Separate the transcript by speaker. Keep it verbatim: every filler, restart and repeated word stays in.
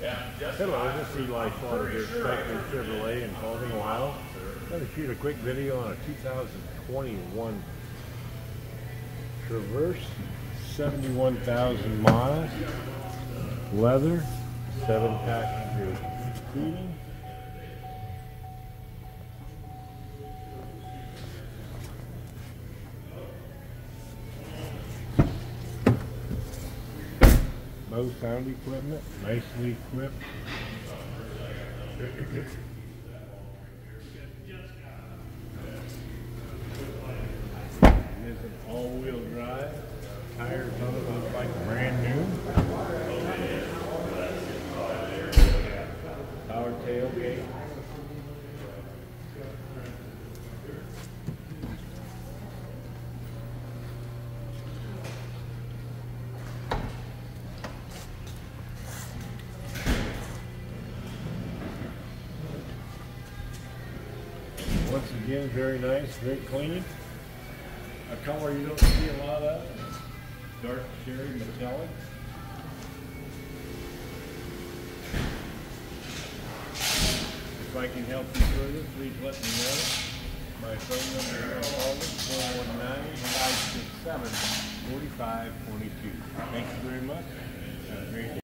Speaker 1: Hello, this is Eli Slaughter here, Spectre Chevrolet in Paulding, Ohio. I'm going to shoot a quick video on a two thousand twenty-one Traverse, seventy-one thousand miles, leather, seven passenger seating. Low sound equipment, nicely equipped. It is an all-wheel drive. Tires on it look like brand new. Power tailgate. Once again, very nice, very clean. A color you don't see a lot of, dark cherry metallic. If I can help you further, please let me know. My phone number is four one nine, five six seven, four five two two. Thank you very much. Have a great day.